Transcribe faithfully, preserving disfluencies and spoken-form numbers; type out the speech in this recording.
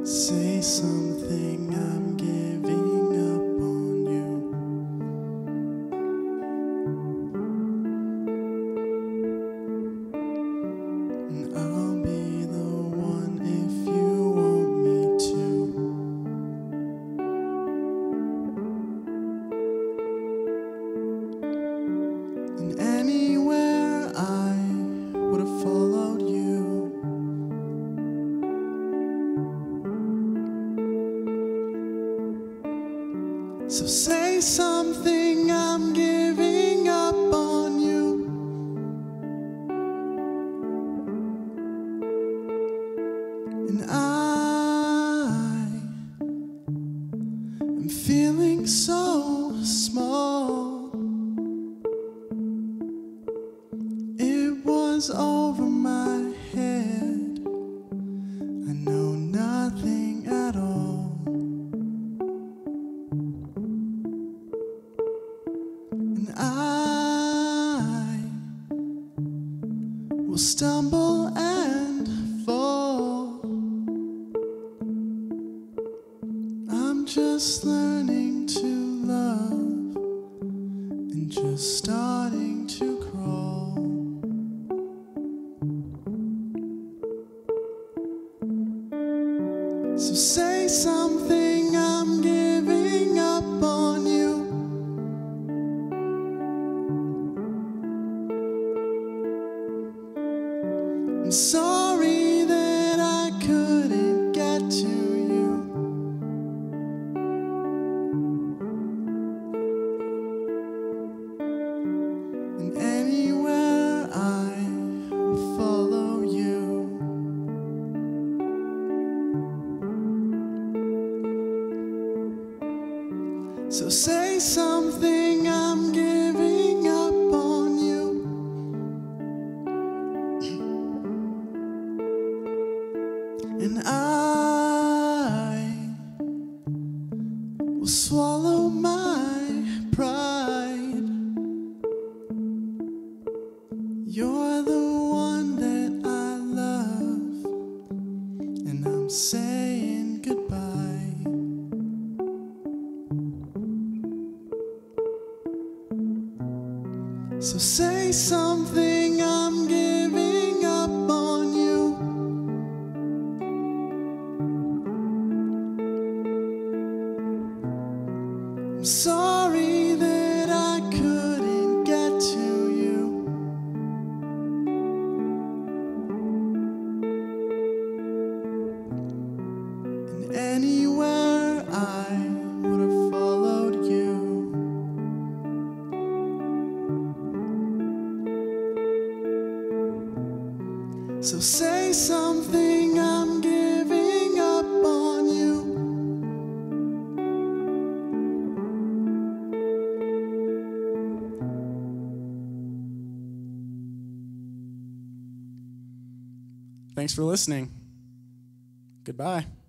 Say something, I'm giving up on you. And I'll be the one if you want me to. And anywhere I would have followed you. So say something, I'm giving up on you. And I am feeling so small. It was over my head. I know nothing at all. And I will stumble and fall. I'm just learning to love and just starting to crawl. So say something, I'm giving up on you. I'm sorry that I couldn't get to you. And anywhere I will follow you. So say something, I'm giving up on you. And I will swallow my pride. You're the one that I love, and I'm saying goodbye. So say something, I'm giving up on you. I'm sorry that I couldn't get to you. And anywhere I would have followed you. So say something, I'm giving up on you. Thanks for listening. Goodbye.